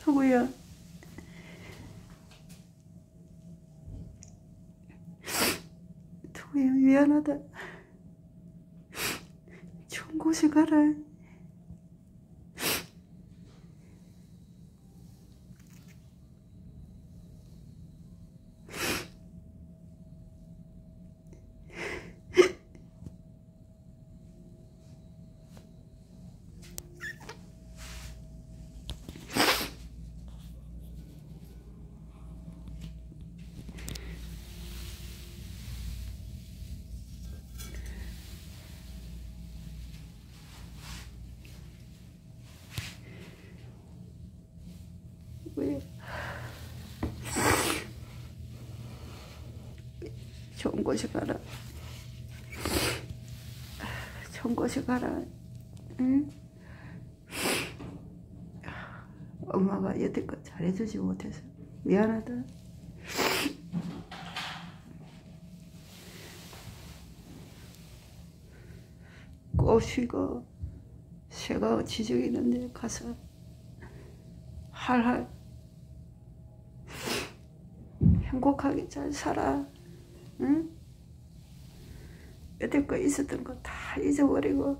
누구야? 누구야? 미안하다. 좋은 곳에 가라. 왜? 좋은 곳에 가라. 좋은 곳에 가라. 응? 엄마가 여태껏 잘해주지 못해서 미안하다. 꼭 쉬고 새가 지저귀는데 가서 할할 행복하게 잘 살아. 응? 여태껏 있었던 거 다 잊어버리고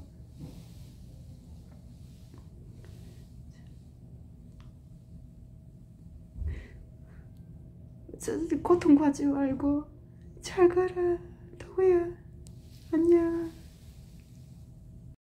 고통받지 말고 잘 가라. 누구야? 안녕.